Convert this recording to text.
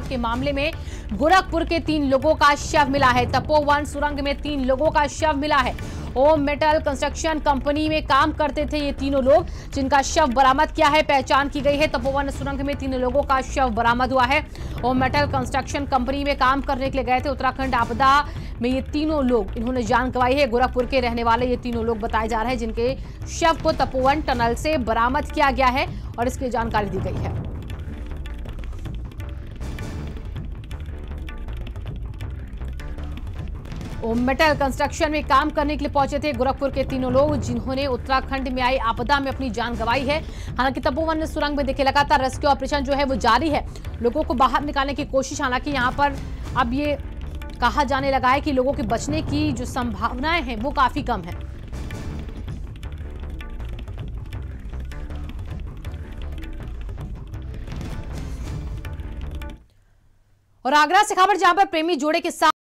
के मामले में गोरखपुर के 3 लोगों का शव मिला है। तपोवन सुरंग में 3 लोगों का शव मिला है। ओम मेटल कंस्ट्रक्शन कंपनी में काम करते थे ये तीनों लोग, जिनका शव बरामद किया है, पहचान की गई है। तपोवन सुरंग में 3 लोगों का शव बरामद हुआ है। ओम मेटल कंस्ट्रक्शन कंपनी में काम करने के लिए गए थे। उत्तराखंड आपदा में ये तीनों लोग इन्होंने जान गंवाई है। गोरखपुर के रहने वाले ये तीनों लोग बताए जा रहे हैं, जिनके शव को तपोवन टनल से बरामद किया गया है और इसकी जानकारी दी गई है। ओम मेटल कंस्ट्रक्शन में काम करने के लिए पहुंचे थे गोरखपुर के तीनों लोग, जिन्होंने उत्तराखंड में आई आपदा में अपनी जान गंवाई है। हालांकि तपोवन सुरंग में देखिए लगातार रेस्क्यू ऑपरेशन जो है वो जारी है, लोगों को बाहर निकालने की कोशिश। हालांकि यहां पर अब ये कहा जाने लगा है कि लोगों के बचने की जो संभावनाएं हैं वो काफी कम है। और आगरा से खबर, जहां पर प्रेमी जोड़े के साथ